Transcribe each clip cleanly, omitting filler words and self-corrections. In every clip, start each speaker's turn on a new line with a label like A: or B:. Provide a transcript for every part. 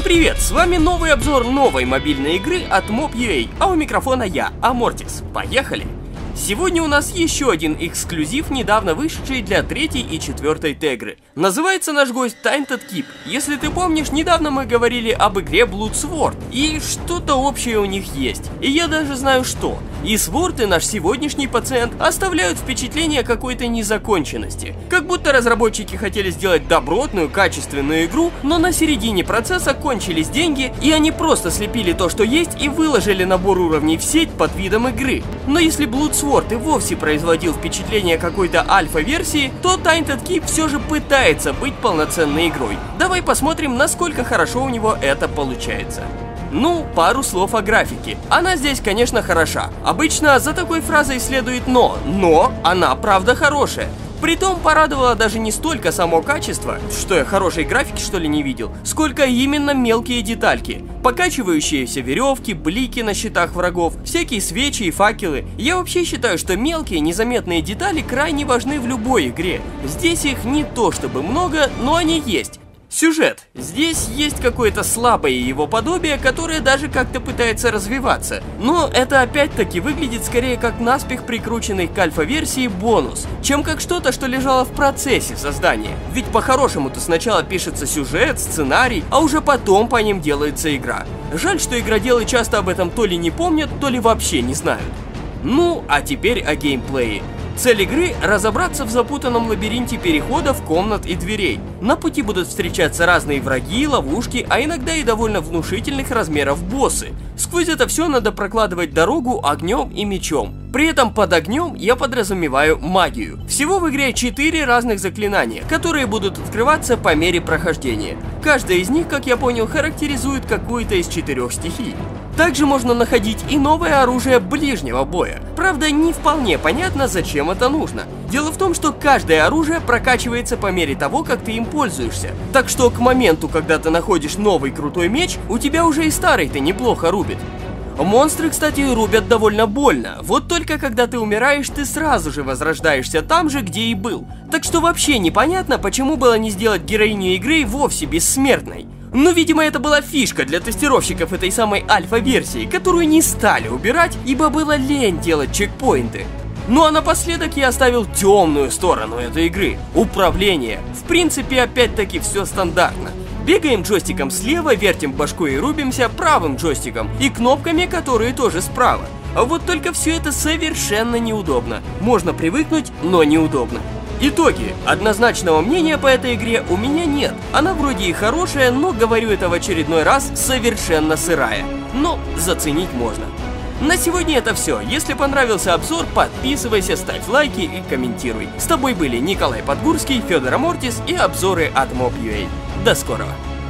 A: привет! С вами новый обзор новой мобильной игры от Mob.ua, а у микрофона я, Амортис. Поехали! Сегодня у нас еще один эксклюзив, недавно вышедший для 3-й и 4-й тегры. Называется наш гость Tainted Keep. Если ты помнишь, недавно мы говорили об игре Blood Sword, и что-то общее у них есть. И я даже знаю что. И Sword, и наш сегодняшний пациент оставляют впечатление какой-то незаконченности. Как будто разработчики хотели сделать добротную, качественную игру, но на середине процесса кончились деньги, и они просто слепили то, что есть, и выложили набор уровней в сеть под видом игры. Но если Blood Sword и вовсе производил впечатление какой-то альфа-версии, то Tainted Keep все же пытается быть полноценной игрой. Давай посмотрим, насколько хорошо у него это получается. Ну, пару слов о графике. Она здесь, конечно, хороша. Обычно за такой фразой следует но она правда хорошая. Притом порадовало даже не столько само качество, что я хорошей графики что ли не видел, сколько именно мелкие детальки. Покачивающиеся веревки, блики на щитах врагов, всякие свечи и факелы. Я вообще считаю, что мелкие незаметные детали крайне важны в любой игре. Здесь их не то чтобы много, но они есть. Сюжет. Здесь есть какое-то слабое его подобие, которое даже как-то пытается развиваться. Но это опять-таки выглядит скорее как наспех прикрученный к альфа-версии бонус, чем как что-то, что лежало в процессе создания. Ведь по-хорошему-то сначала пишется сюжет, сценарий, а уже потом по ним делается игра. Жаль, что игроделы часто об этом то ли не помнят, то ли вообще не знают. Ну, а теперь о геймплее. Цель игры – разобраться в запутанном лабиринте переходов, комнат и дверей. На пути будут встречаться разные враги, ловушки, а иногда и довольно внушительных размеров боссы. Сквозь это все надо прокладывать дорогу огнем и мечом. При этом под огнем я подразумеваю магию. Всего в игре 4 разных заклинания, которые будут открываться по мере прохождения. Каждая из них, как я понял, характеризует какую-то из 4 стихий. Также можно находить и новое оружие ближнего боя. Правда, не вполне понятно, зачем это нужно. Дело в том, что каждое оружие прокачивается по мере того, как ты им пользуешься. Так что к моменту, когда ты находишь новый крутой меч, у тебя уже и старый-то неплохо рубит. Монстры, кстати, рубят довольно больно. Вот только когда ты умираешь, ты сразу же возрождаешься там же, где и был. Так что вообще непонятно, почему было не сделать героиню игры вовсе бессмертной. Ну, видимо, это была фишка для тестировщиков этой самой альфа-версии, которую не стали убирать, ибо было лень делать чекпоинты. Ну а напоследок я оставил темную сторону этой игры – управление. В принципе, опять-таки все стандартно. Бегаем джойстиком слева, вертим башкой и рубимся правым джойстиком, и кнопками, которые тоже справа. А вот только все это совершенно неудобно. Можно привыкнуть, но неудобно. Итоги. Однозначного мнения по этой игре у меня нет. Она вроде и хорошая, но, говорю это в очередной раз, совершенно сырая. Но заценить можно. На сегодня это все. Если понравился обзор, подписывайся, ставь лайки и комментируй. С тобой были Николай Подгурский, Федор Амортис и обзоры от Mob.ua. До скорого.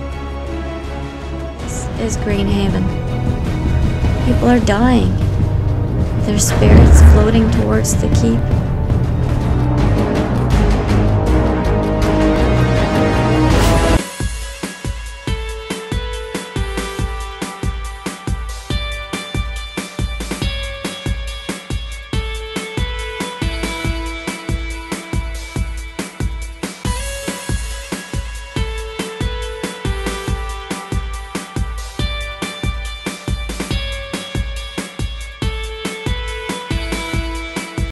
B: This is Greenhaven. People are dying. Their spirits floating towards the keep.